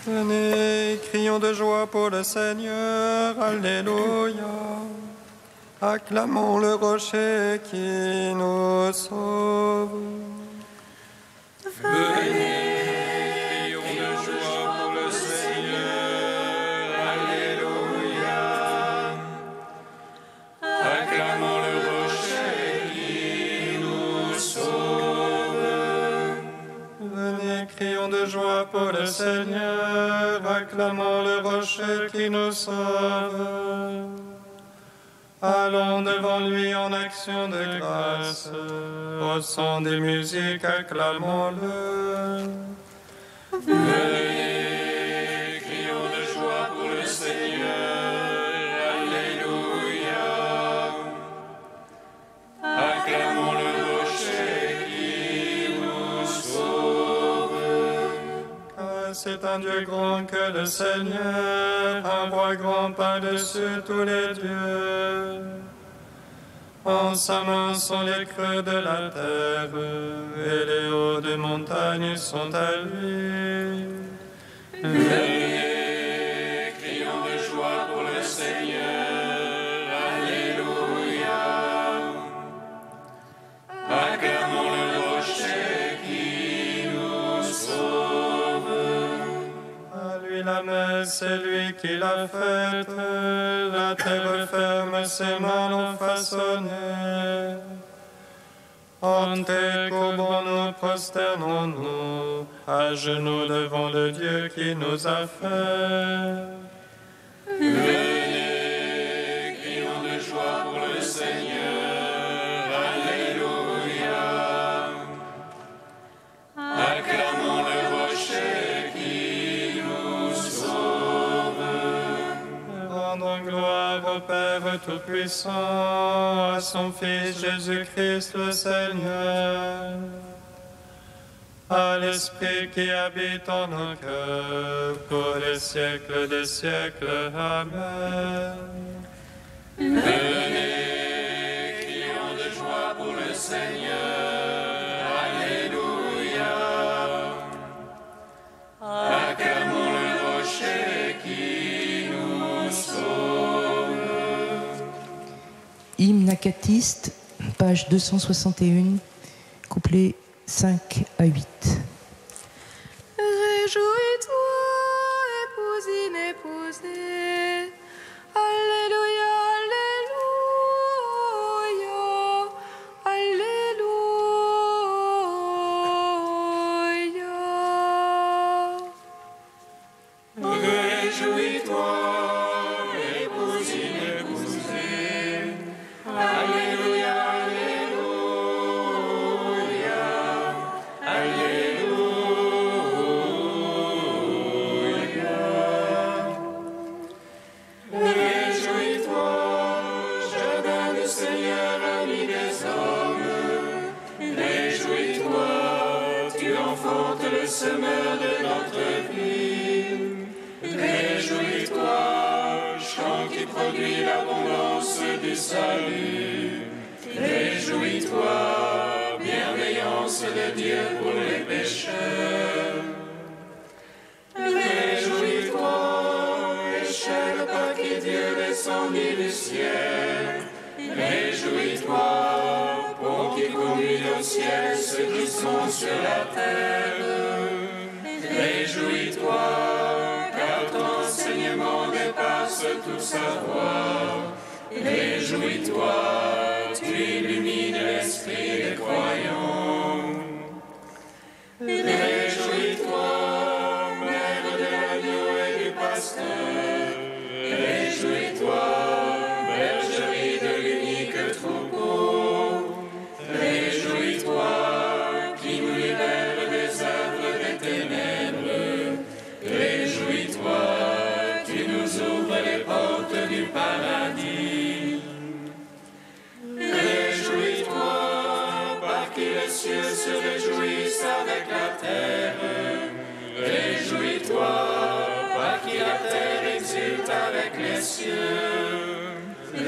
Venez, crions de joie pour le Seigneur, Alléluia. Acclamons le rocher qui nous sauve. Venez, crions de joie pour le Seigneur, Alléluia. Acclamons le rocher qui nous sauve. Venez, crions de joie pour le Seigneur, acclamons le rocher qui nous sauve. Allons devant lui en action de grâce, au son des musiques, acclamons-le. Venez, crions de joie pour le Seigneur, Alléluia. Acclamons le rocher qui nous sauve. Car c'est un Dieu grand que le Seigneur, un roi grand par-dessus tous les dieux. En sa main sont les creux de la terre, et les hauts de montagne sont à lui. Venez, crions de joie pour le Seigneur, Alléluia. Acclamons le rocher qui nous sauve. À lui la messe, c'est lui qui l'a faite, la terre ferme, ses mains l'ont façonnée. En tes courbons-nous, prosternons-nous, à genoux devant le Dieu qui nous a fait. Venez, crions de joie pour le Seigneur, Alléluia. Acclamons le rocher qui nous sauve. Rendons gloire au Père Tout-Puissant, à son Fils Jésus-Christ le Seigneur, à l'Esprit qui habite en nos cœurs, pour les siècles des siècles. Amen. Venez, crions de joie pour le Seigneur, Alléluia. Acclamons le rocher qui nous sauve. Hymne acatiste, page 261, couplets 5 à 8. Réjouis-toi, épouse inépousée. Alléluia, Alléluia, Alléluia. Réjouis-toi, épouse inépousée. Alléluia, Alléluia, Alléluia. Réjouis-toi, jardin du Seigneur, ami des hommes. Réjouis-toi, tu enfantes le semeur de notre vie. Réjouis-toi, chant qui produit l'abondance du salut. Réjouis-toi, bienveillance de Dieu pour les pécheurs. Réjouis-toi, échelle par qui Dieu descendit du ciel. Réjouis-toi, pont qui conduit au ciel ceux qui sont sur la terre. Réjouis-toi, car ton enseignement dépasse tout savoir. Réjouis-toi, tu illumines l'esprit des croyants. Réjouis-toi, mère de l'agneau et du pasteur. Réjouis-toi, bergerie de l'unique troupeau. Réjouis-toi, qui nous libère des œuvres des ténèbres. Réjouis-toi, tu nous ouvres les portes du paradis. Réjouis-toi, par qui les cieux se réjouissent avec la terre. Réjouis-toi, par qui la terre exulte avec les cieux.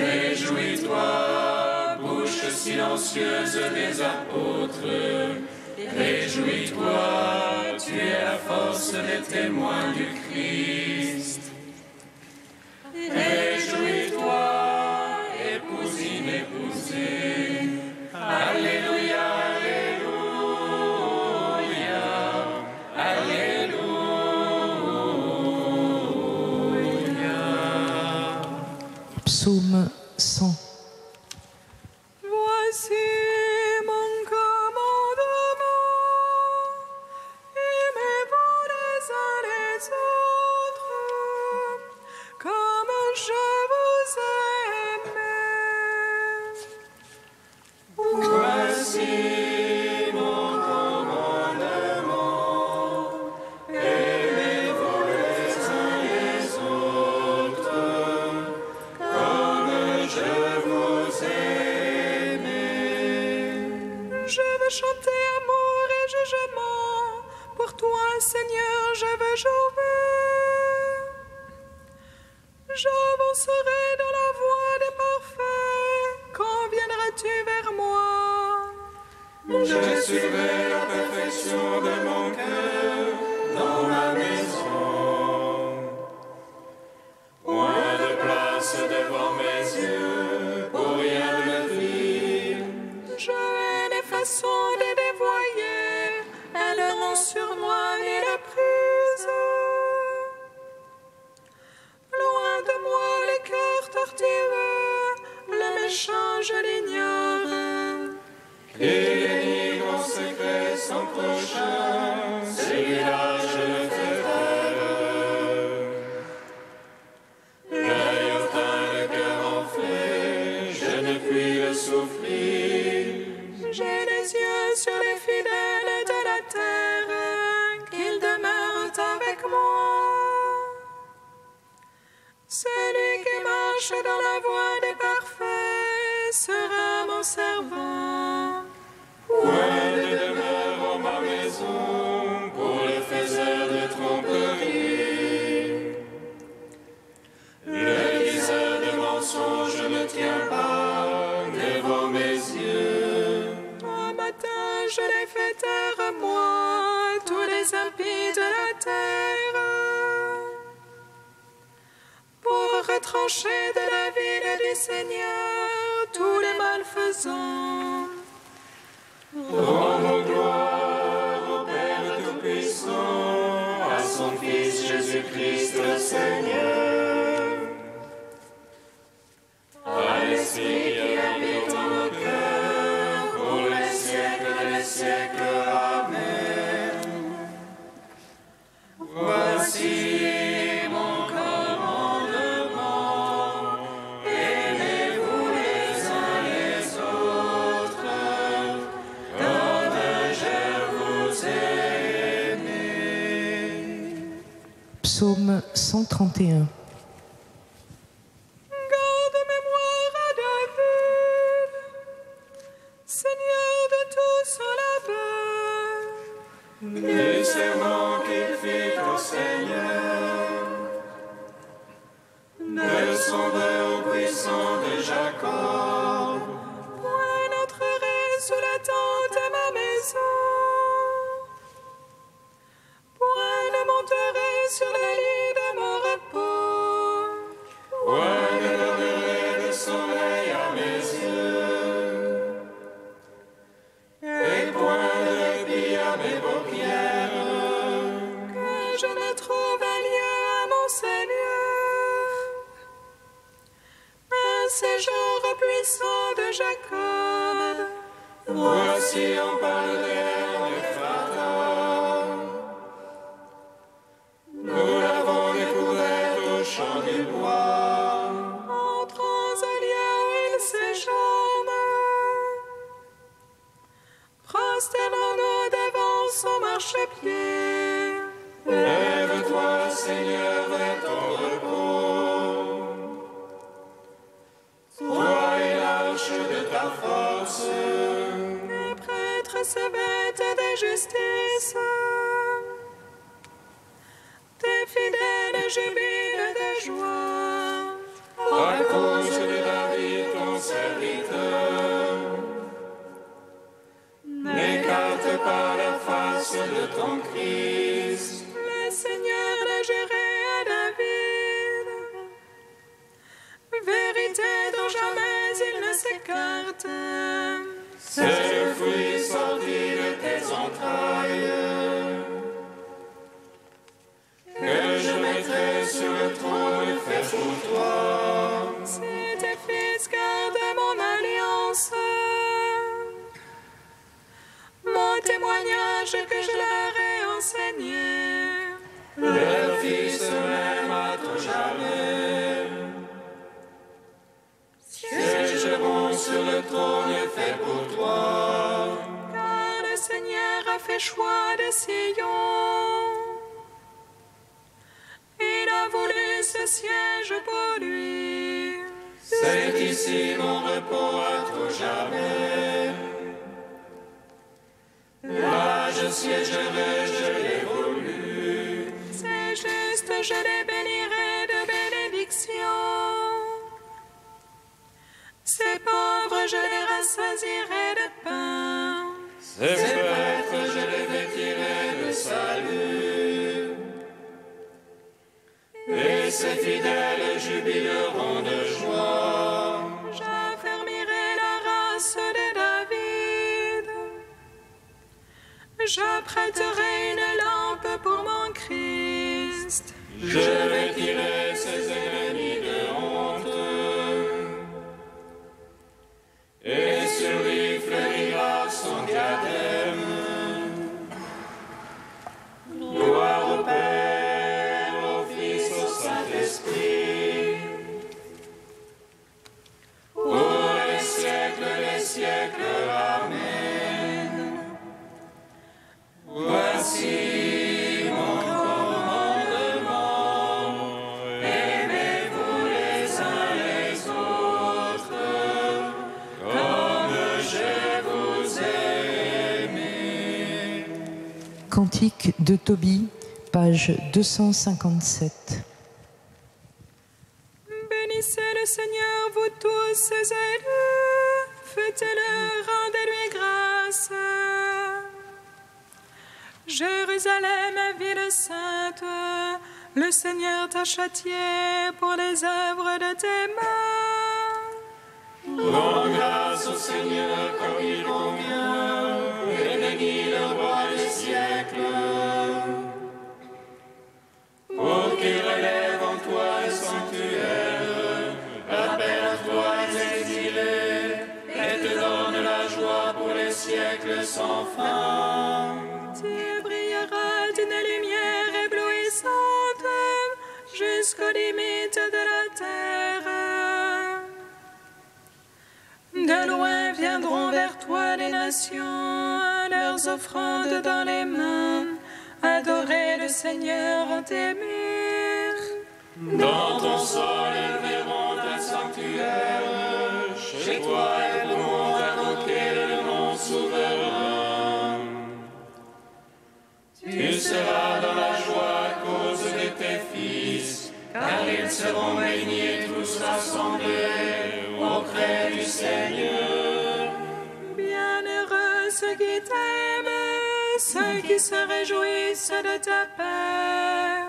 Réjouis-toi, bouche silencieuse des apôtres. Réjouis-toi, tu es la force des témoins du Christ. Réjouis-toi, épouse inépousée. Alléluia, Alléluia, Alléluia. Psaume 100. Voici mon commandement, aimez-vous les uns les autres, comme je vous ai aimé. Voici mon commandement, aimez-vous les uns les autres, comme je vous ai aimé. Je veux chanter amour et jugement, pour toi Seigneur je veux jouer. J'avancerai dans la voie des parfaits, quand viendras-tu vers moi? Je suivrai la perfection de mon cœur dans ma maison. Point de place devant mes yeux pour rien de vivre. Je hais les façons des dévoyés, elles n'ont sur moi ni la prise. Loin de moi les cœurs tortueux, le méchant je l'ignore. Et dénigre en secret son prochain, celui-là je le fais taire. L'œil hautain, le cœur enflé, je ne puis le souffrir. J'ai les yeux sur les fidèles de la terre, qu'ils demeurent avec moi. Celui qui marche dans la voie des parfaits sera mon servant. Point de demeure en ma maison pour les faiseurs de tromperie. Le diseur de mensonges ne tient pas devant mes yeux. Au matin, je les fais taire, moi, tous les impies de la terre. Pour retrancher de la ville du Seigneur tous les malfaisants. Rendons gloire au Père Tout-Puissant, à son Fils Jésus-Christ le Seigneur, à l'Esprit qui habite en nos cœurs, pour les siècles des siècles. Amen. Voici mon commandement, aimez-vous les uns les autres, comme je vous ai aimé. Psaume 131. Garde mémoire à David, Seigneur de tout son labeur. Les serments qu'il fit au Seigneur, le Sauveur puissant de Jacob. Point n'entrerai sous la tente de ma maison. Point ne monterai sur le lit de mon repos. Point ne donnerai de sommeil à mes yeux, et point de répit à mes paupières. Que je ne trouve un lien à mon Seigneur. Un séjour puissant de Jacob. Voici on parle d'Ephrata. Nous l'avons découverte au champ du bois. Entrons au lieu où il séjourne. Prosternons-nous devant son marchepied. Lève-toi, Seigneur, vers ton repos. Toi et l'arche de ta force. Les prêtres se vêtent de justice. Tes fidèles jubilent de joie. À cause de David, ton serviteur. N'écarte pas de ton Christ. Le Seigneur l'a juré à David. Vérité dont jamais il ne s'écarte. C'est le fruit sorti de tes entrailles que je mettrai sur le trône fait pour toi. Si tes fils gardent mon alliance, mon témoignage que je leur ai enseigné, Leurs fils même à tout jamais siégeront sur le trône fait pour toi. car le Seigneur a fait choix de Sion. Il a voulu ce siège pour lui. C'est ici mon repos à tout jamais. Là je siégerai, je l'ai voulu. C'est juste, je les bénirai de bénédictions. Ces pauvres, je les rassasierai de pain. Ces prêtres, je les vêtirai de salut. Et ces fidèles jubileront de joie. J'affermirai la race de David. J'apprêterai une lampe pour mon Christ. Je vêtirai ses ennemis de honte. Et sur lui fleurira son diadème. Gloire au Père, au Fils, au Saint-Esprit, pour les siècles, Amen. Voici mon commandement, aimez-vous les uns les autres, comme je vous ai aimé. Cantique de Tobie, page 257. Bénissez le Seigneur, vous tous ses élus. Fêtez-le, rendez-lui grâce. Jérusalem, ville sainte, le Seigneur t'a châtié pour les œuvres de tes mains. Rends grâce au Seigneur comme il convient, et bénis le roi des siècles. Pour qu'il relève en toi le sanctuaire, appelle à toi les exilés, et te donne la joie pour les siècles sans fin. Tu brilleras d'une lumière éblouissante jusqu'aux limites de la terre. De loin viendront vers toi les nations, leurs offrandes dans les mains, adorer le Seigneur en tes murs. Dans ton sol, elles verront un sanctuaire. Chez toi, elles pourront invoquer le nom souverain. Tu seras dans la joie à cause de tes fils, car ils seront baignés tous rassemblés auprès du Seigneur. Bienheureux ceux qui t'aiment, ceux qui se réjouissent de ta paix.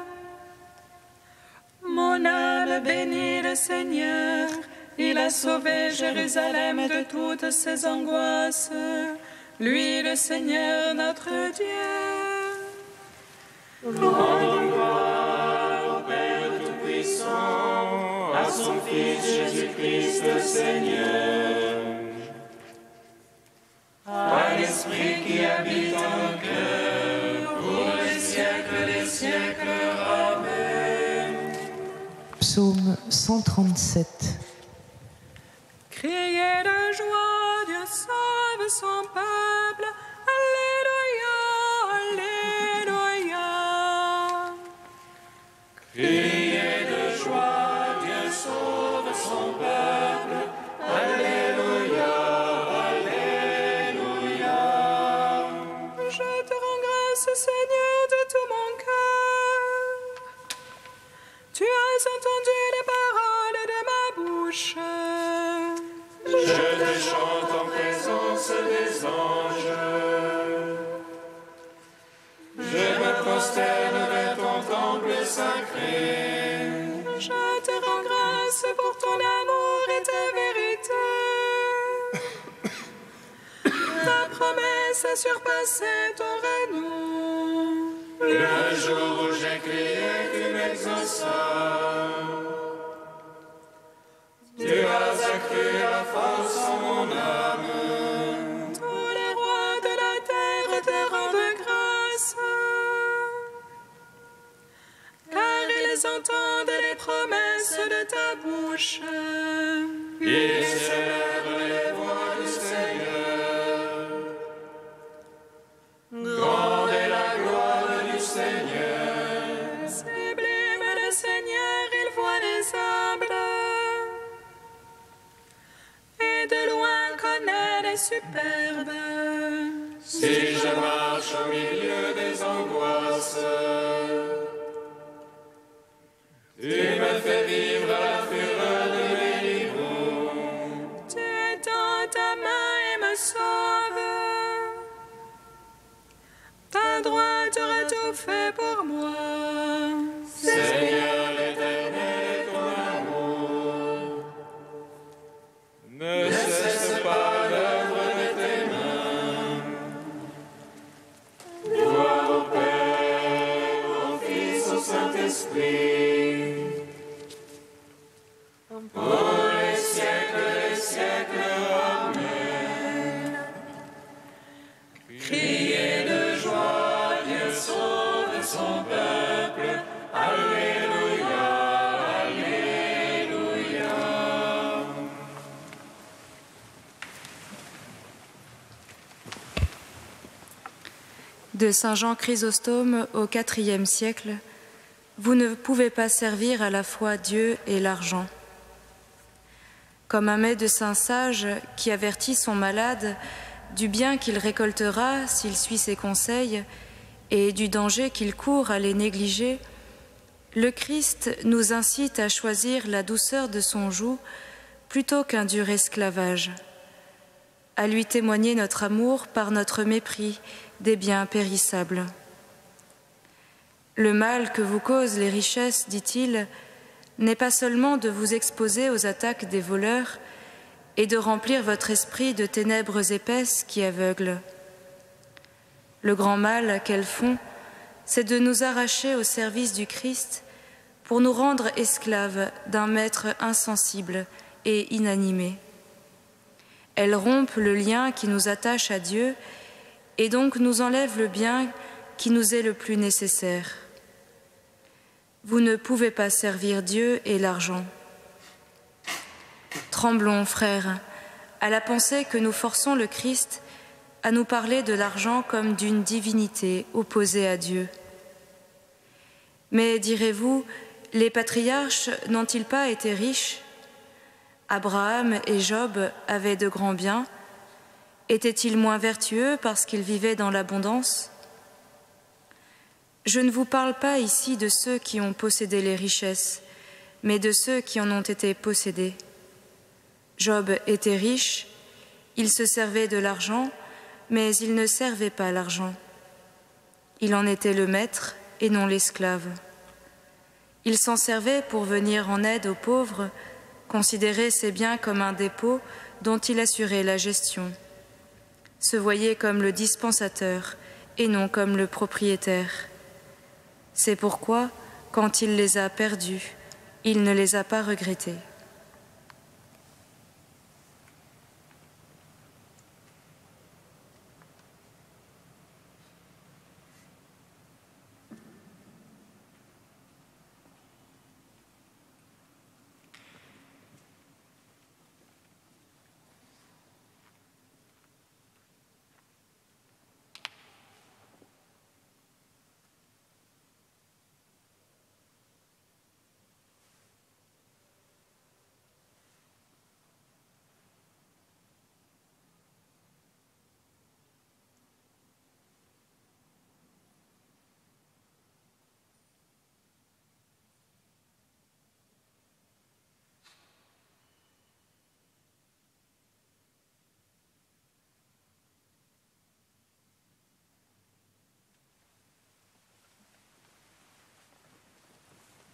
Mon âme bénit le Seigneur, il a sauvé Jérusalem de toutes ses angoisses. Lui, le Seigneur, notre Dieu. Rendons gloire au Père Tout-Puissant, à son Fils Jésus-Christ le Seigneur, à l'Esprit qui habite en nos cœurs, pour les siècles des siècles. Amen. Psaume 137. Criez de joie, Dieu sauve son peuple. Alléluia, Alléluia. Criez de joie, Dieu sauve son peuple. Alléluia, Alléluia. Je te rends grâce, Seigneur, de tout mon cœur. Tu as entendu les paroles de ma bouche. Je te chante en présence des anges. promesse a surpassé ton renom. Le jour où j'ai crié, tu m'exauças. Tu as accru la force en mon âme. Tous les rois de la terre te rendent grâce, car ils entendent les promesses de ta bouche. Ils célèbrent les voies du Seigneur. Grande est la gloire du Seigneur. Sublime le Seigneur, il voit les humbles, et de loin connaît les superbes. Si je marche au milieu des angoisses, tu me fais vivre la fureur de mes livres. Tu étends ta main et me sauves. Ta droite aura tout fait pour moi. Seigneur l'Éternel, ton amour ne cesse pas d'œuvre de tes mains. Gloire au Père, au Fils, au Saint-Esprit, pour les siècles des siècles. Amen. Criez de joie, Dieu sauve son peuple. Alléluia, Alléluia. De Saint Jean Chrysostome au IVe siècle, vous ne pouvez pas servir à la fois Dieu et l'argent. Comme un médecin sage qui avertit son malade du bien qu'il récoltera s'il suit ses conseils et du danger qu'il court à les négliger, le Christ nous incite à choisir la douceur de son joug plutôt qu'un dur esclavage, à lui témoigner notre amour par notre mépris des biens périssables. Le mal que vous causent les richesses, dit-il, n'est pas seulement de vous exposer aux attaques des voleurs et de remplir votre esprit de ténèbres épaisses qui aveuglent. Le grand mal qu'elles font, c'est de nous arracher au service du Christ pour nous rendre esclaves d'un maître insensible et inanimé. Elles rompent le lien qui nous attache à Dieu et donc nous enlèvent le bien qui nous est le plus nécessaire. Vous ne pouvez pas servir Dieu et l'argent. Tremblons, frères, à la pensée que nous forçons le Christ à nous parler de l'argent comme d'une divinité opposée à Dieu. Mais direz-vous, les patriarches n'ont-ils pas été riches? Abraham et Job avaient de grands biens. Étaient-ils moins vertueux parce qu'ils vivaient dans l'abondance? Je ne vous parle pas ici de ceux qui ont possédé les richesses, mais de ceux qui en ont été possédés. Job était riche, il se servait de l'argent, mais il ne servait pas l'argent. Il en était le maître et non l'esclave. Il s'en servait pour venir en aide aux pauvres, considérer ses biens comme un dépôt dont il assurait la gestion, se voyait comme le dispensateur et non comme le propriétaire. C'est pourquoi, quand il les a perdus, il ne les a pas regrettés.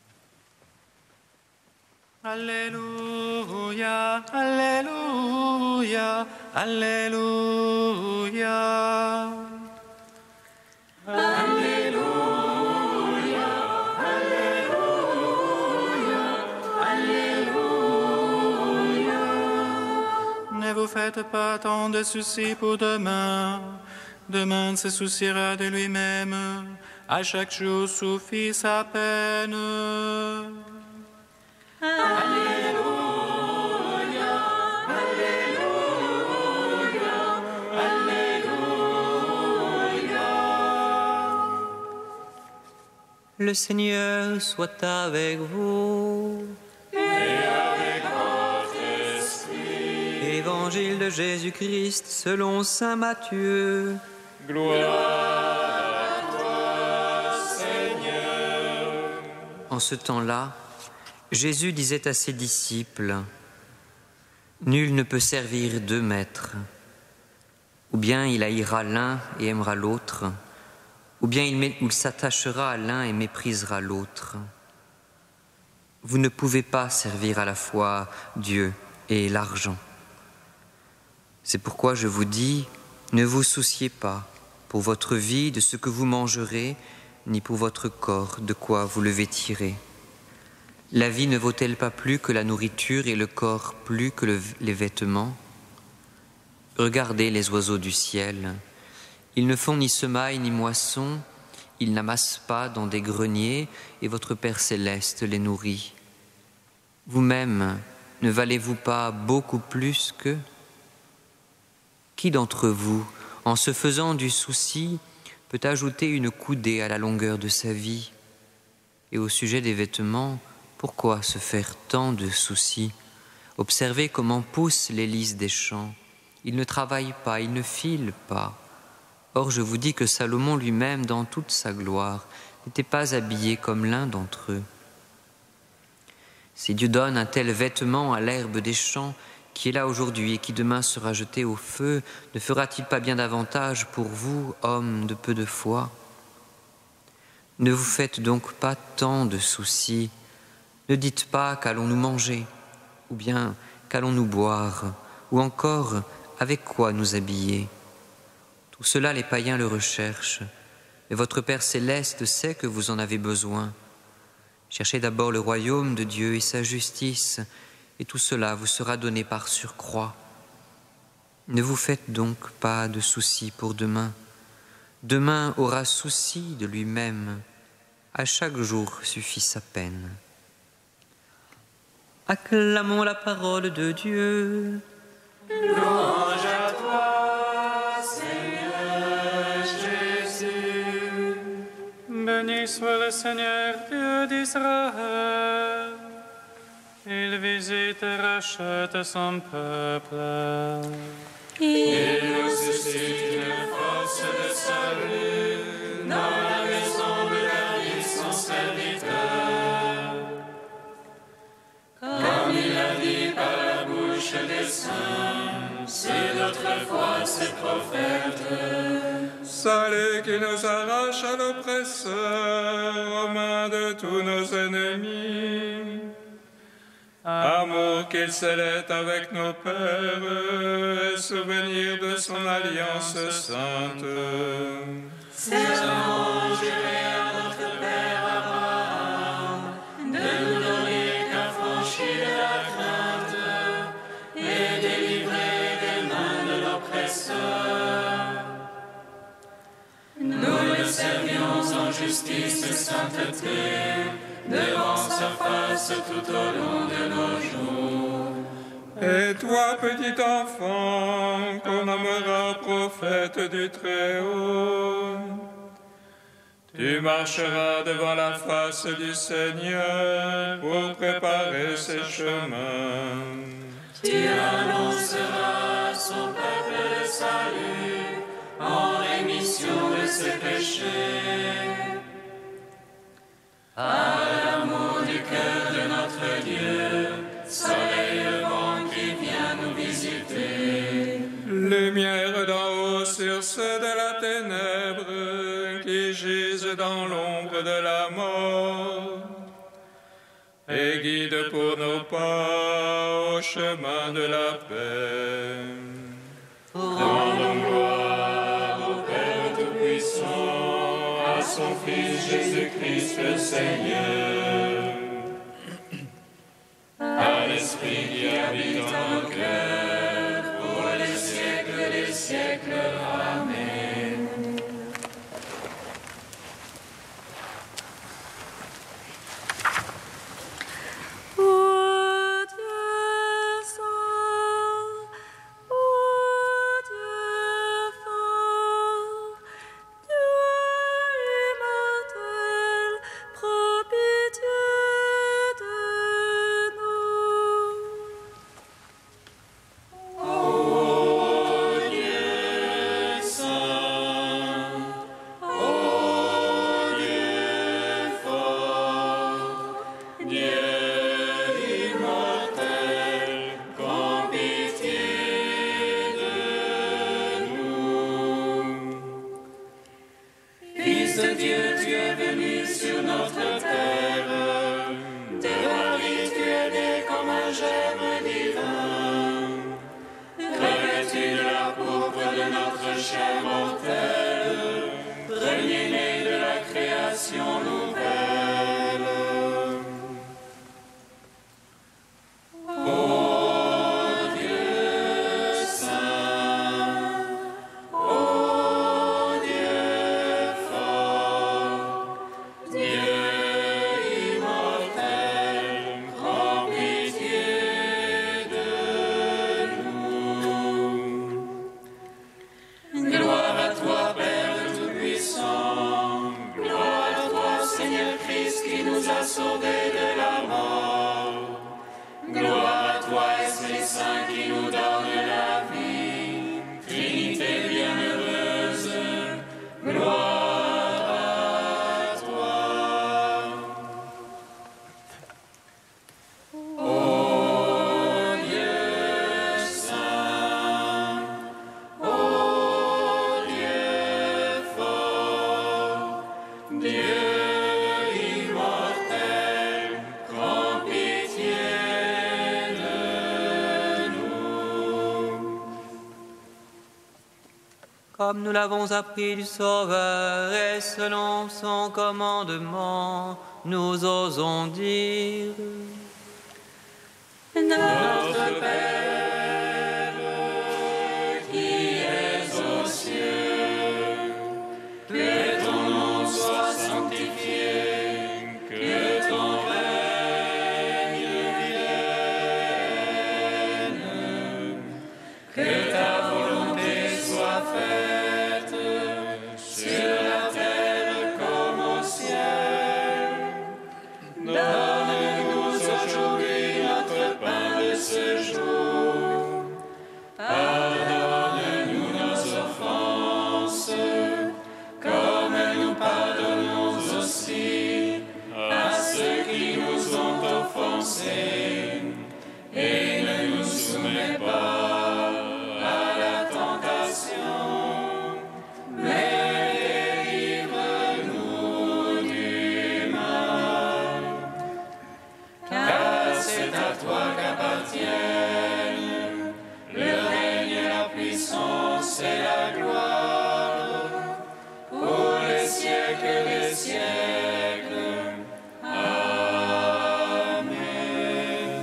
Alléluia, Alléluia. Alléluia, Alléluia. Alléluia, Alléluia, Alléluia. Ne vous faites pas tant de soucis pour demain. Demain se souciera de lui-même. À chaque jour suffit sa peine. Alléluia, Alléluia, Alléluia. Le Seigneur soit avec vous. Et avec votre esprit. Évangile de Jésus-Christ selon saint Matthieu. Gloire à toi, Seigneur. En ce temps-là, Jésus disait à ses disciples, « Nul ne peut servir deux maîtres. Ou bien il haïra l'un et aimera l'autre, ou bien il s'attachera à l'un et méprisera l'autre. Vous ne pouvez pas servir à la fois Dieu et l'argent. C'est pourquoi je vous dis, ne vous souciez pas pour votre vie de ce que vous mangerez, ni pour votre corps de quoi vous le vêtirez. La vie ne vaut-elle pas plus que la nourriture et le corps plus que les vêtements? Regardez les oiseaux du ciel. Ils ne font ni semaille ni moisson, ils n'amassent pas dans des greniers, et votre Père céleste les nourrit. Vous-même, ne valez-vous pas beaucoup plus qu'eux? Qui d'entre vous, en se faisant du souci, peut ajouter une coudée à la longueur de sa vie? Et au sujet des vêtements, pourquoi se faire tant de soucis? Observez comment poussent les lys des champs. Ils ne travaillent pas, ils ne filent pas. Or, je vous dis que Salomon lui-même, dans toute sa gloire, n'était pas habillé comme l'un d'entre eux. Si Dieu donne un tel vêtement à l'herbe des champs, qui est là aujourd'hui et qui demain sera jeté au feu, ne fera-t-il pas bien davantage pour vous, hommes de peu de foi? Ne vous faites donc pas tant de soucis. Ne dites pas qu'allons-nous manger, ou bien qu'allons-nous boire, ou encore avec quoi nous habiller. Tout cela, les païens le recherchent, mais votre Père céleste sait que vous en avez besoin. Cherchez d'abord le royaume de Dieu et sa justice, et tout cela vous sera donné par surcroît. Ne vous faites donc pas de soucis pour demain. Demain aura souci de lui-même. À chaque jour suffit sa peine. Acclamons la parole de Dieu. Louange à toi, Seigneur Jésus. Béni soit le Seigneur Dieu d'Israël. Il visite et rachète son peuple. Il nous suscite une force de salut dans la maison de David, son serviteur. Comme il a dit par la bouche des saints, c'est notre foi, ses prophètes. Salut qui nous arrache à l'oppresseur, aux mains de tous nos ennemis. Amour qu'il scellait avec nos pères, et souvenir de son alliance sainte. Serment juré à notre Père Abraham, de nous donner qu'affranchis de la crainte, et délivrer des mains de l'oppresseur. Nous le servions en justice et sainteté, devant sa face tout au long de nos jours. Et toi, petit enfant, qu'on nommera prophète du Très-Haut, tu marcheras devant la face du Seigneur pour préparer ses chemins. Tu annonceras à son peuple le salut, en rémission de ses péchés. Par l'amour du cœur de notre Dieu, soleil levant qui vient nous visiter. Lumière d'en haut sur ceux de la ténèbre qui gisent dans l'ombre de la mort. et guide pour nos pas au chemin de la paix. Rendons gloire au Père Tout-Puissant, à son Fils Jésus-Christ le Seigneur, à l'Esprit qui habite en nos cœurs, pour les siècles des siècles. Amen. Comme nous l'avons appris du Sauveur et selon son commandement, nous osons dire: Notre Père, qui es aux cieux, que ton nom soit sanctifié, que ton règne vienne, que ta volonté soit faite sur la terre comme au ciel. Donne-nous aujourd'hui notre pain de ce jour. Pardonne-nous nos offenses, comme nous pardonnons aussi à ceux qui nous ont offensés. Et ne nous soumets pas à la tentation, mais délivre-nous du mal. Car c'est à toi qu'appartiennent le règne, la puissance et la gloire, pour les siècles des siècles. Amen.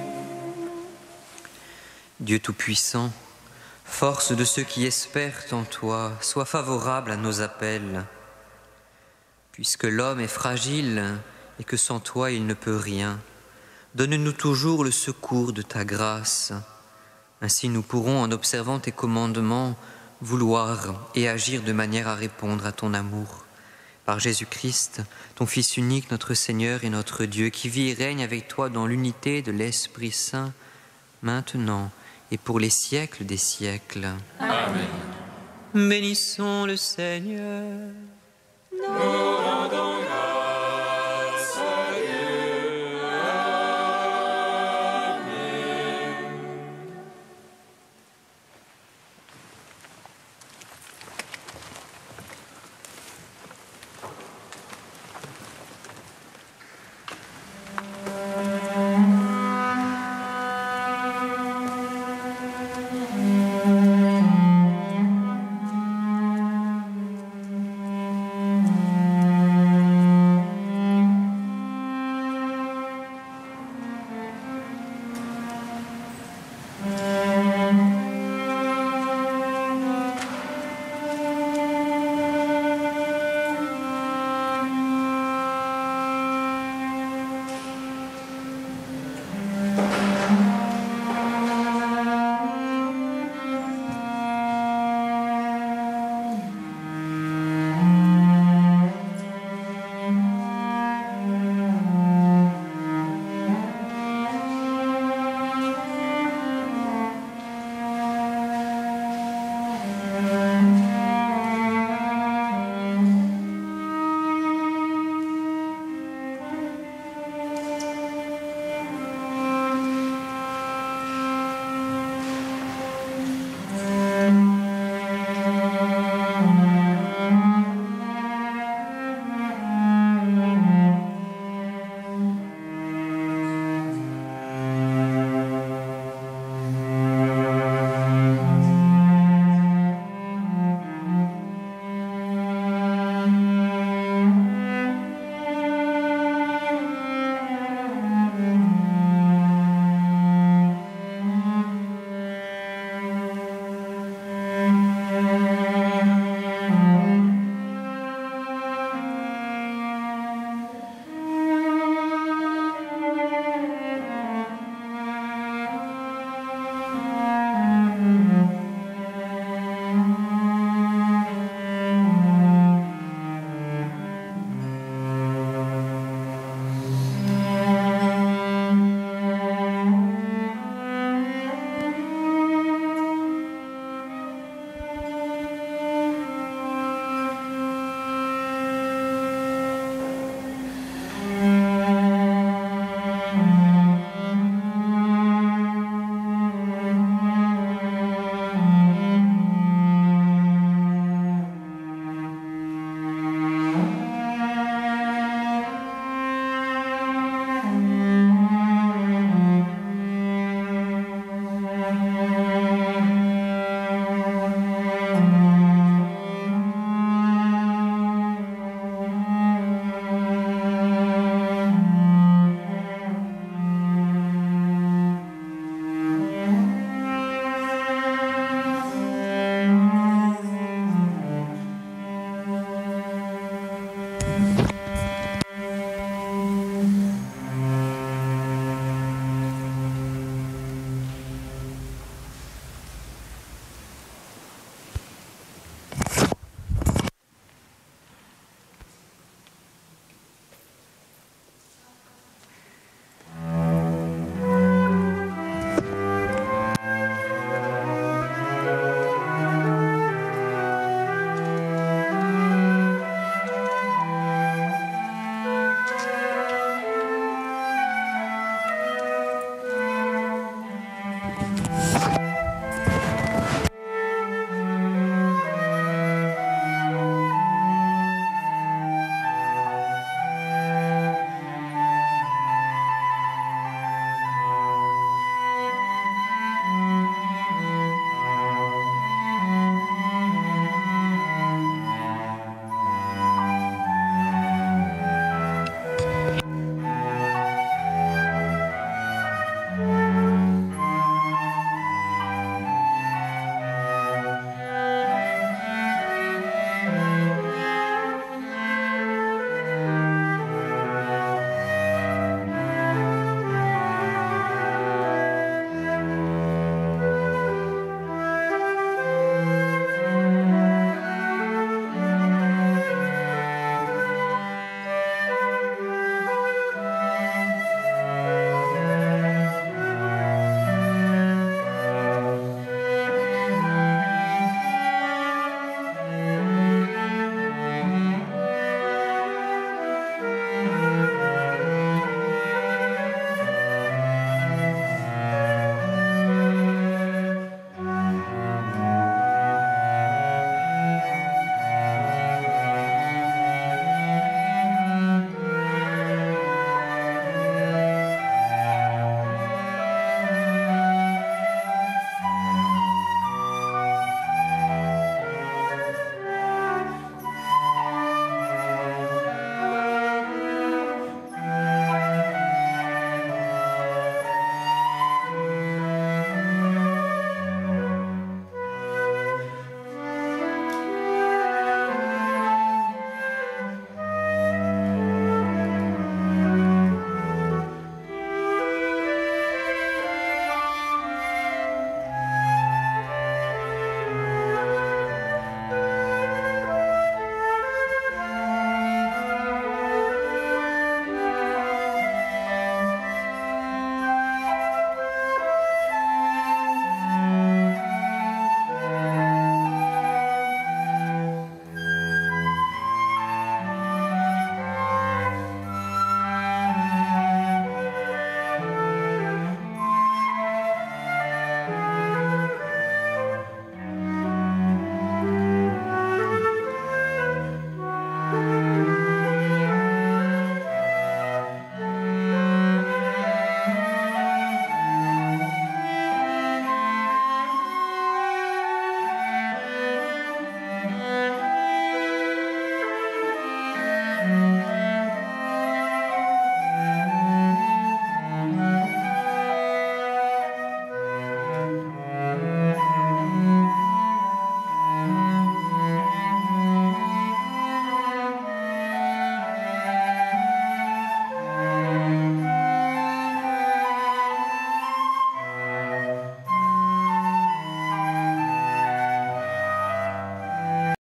Dieu Tout-Puissant, force de ceux qui espèrent en toi, sois favorable à nos appels. Puisque l'homme est fragile et que sans toi il ne peut rien, donne-nous toujours le secours de ta grâce. Ainsi nous pourrons, en observant tes commandements, vouloir et agir de manière à répondre à ton amour. Par Jésus-Christ, ton Fils unique, notre Seigneur et notre Dieu, qui vit et règne avec toi dans l'unité de l'Esprit Saint, maintenant et pour les siècles des siècles. Amen. Bénissons le Seigneur. Nous rendons